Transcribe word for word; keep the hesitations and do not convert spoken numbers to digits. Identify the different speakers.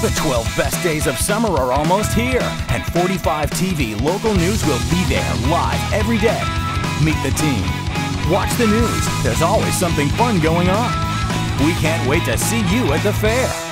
Speaker 1: The twelve best days of summer are almost here, and forty-five T V local news will be there live every day. Meet the team. Watch the news. There's always something fun going on. We can't wait to see you at the fair.